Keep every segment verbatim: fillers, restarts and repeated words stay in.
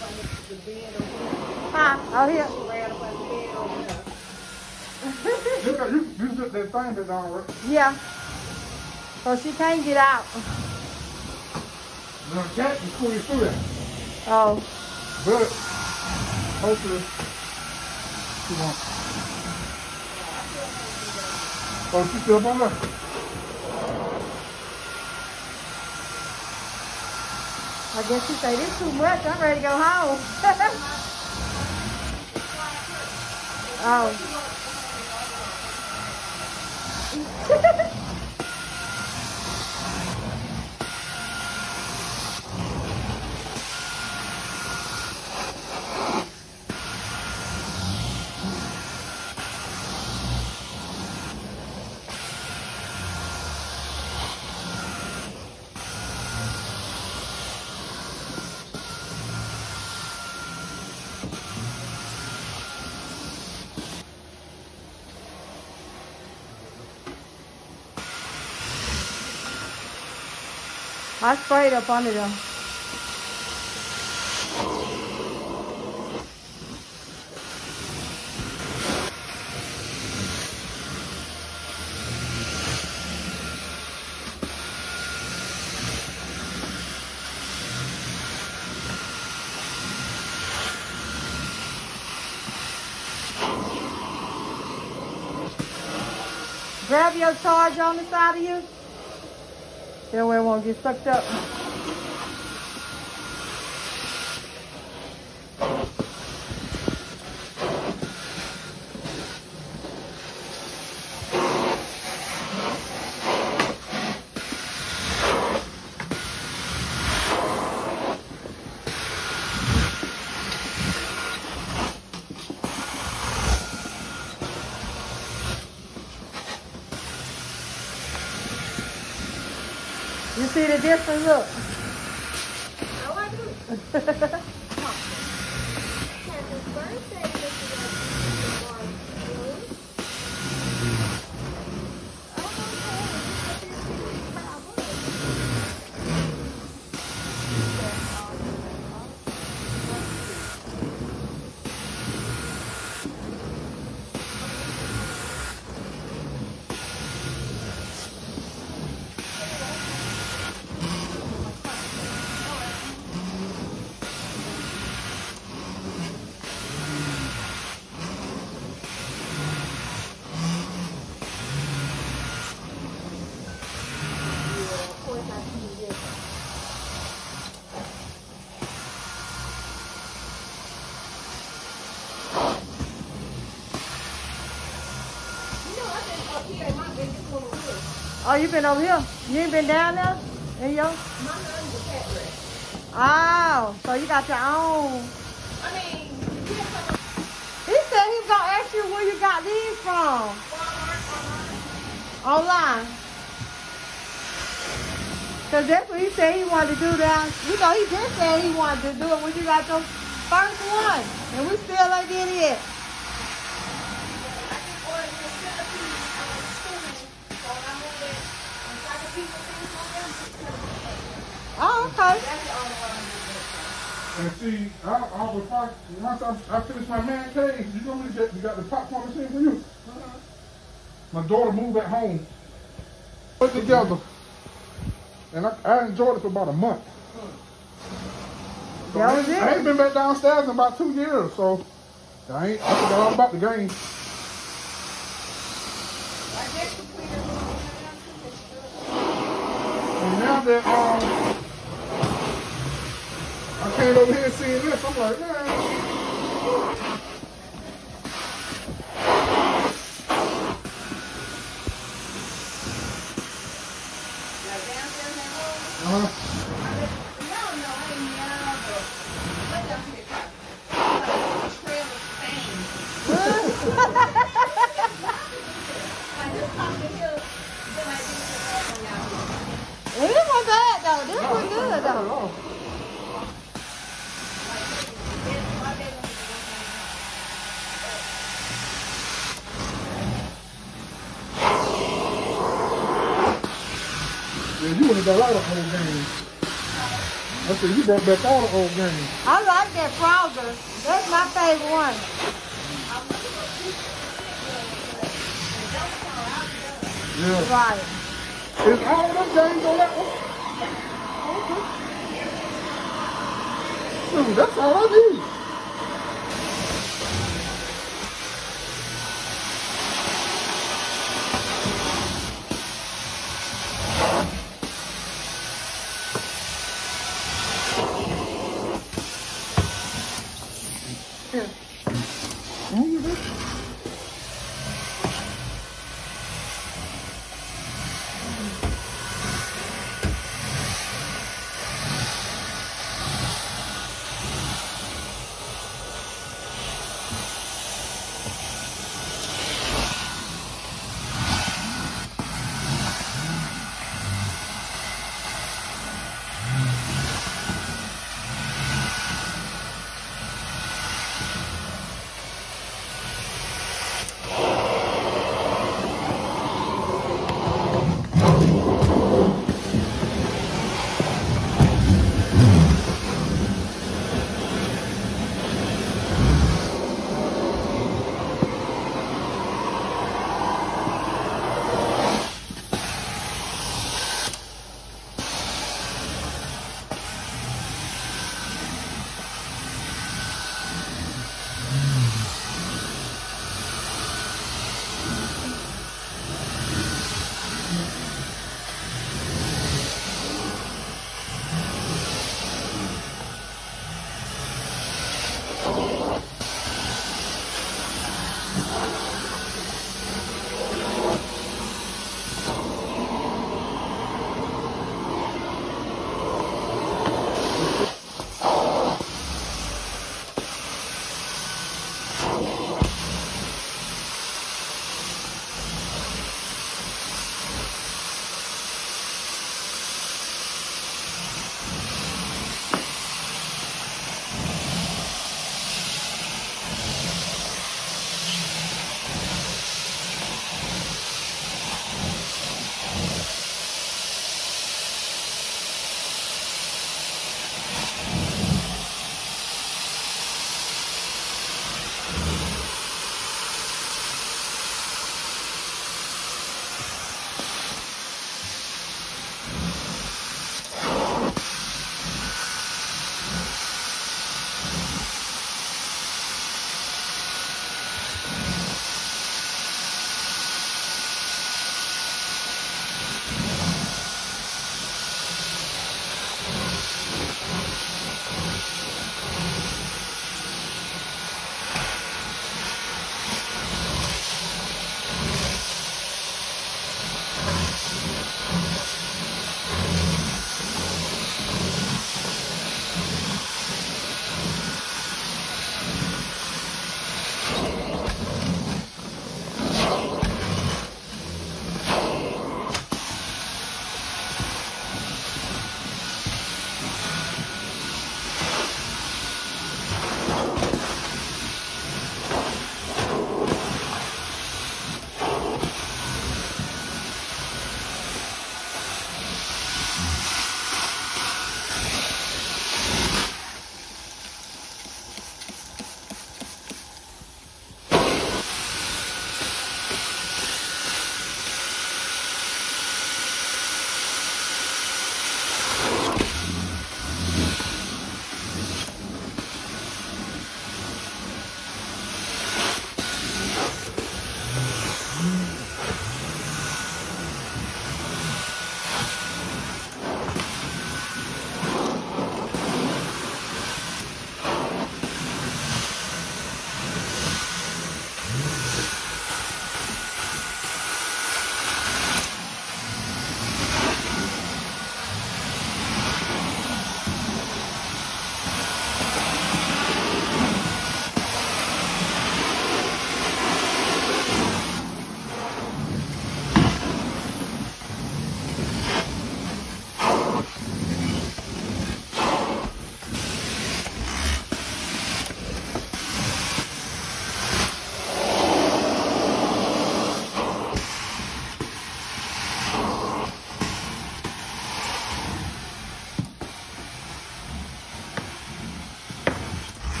Huh? Out here. You got you you did that thing that don't work. Yeah. So she can't get out. The cat can squeeze through that. Oh. But hopefully she won't. Oh, she's still up on there. I guess she say this too much. I'm ready to go home. Oh. I sprayed up under them. Grab your charge on the side of you. That way it won't get sucked up. You see the difference? Look. Oh, I do. Happy birthday, Mister Oh, you been over here? You ain't been down there? In your? Oh, so you got your own. I mean, he said he was gonna ask you where you got these from. Online. Cause that's what he said he wanted to do down. You know, he did say he wanted to do it when you got your first one, and we still ain't did it. Oh, okay. And see, I, I was like, once I, I finished my man cave, you know, you got, you got the popcorn machine for you. Uh-huh. My daughter moved at home. Put it together. And I, I enjoyed it for about a month. So That was I, it? I ain't been back downstairs in about two years, so I ain't, I forgot all about the game. And now that, um, I came over here seeing this, I'm like, man. Uh-huh. It wasn't bad though. This was good though. Yeah, you would have got a lot of whole games. I said, you brought back all the old games. I like that Frogger. That's my favorite one. Yeah. Right. Is all of them games on that one? Okay. Dude, that's all I need. Here. Mm-hmm.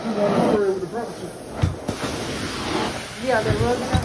want to bread with the brunch. Yeah, they're rubbing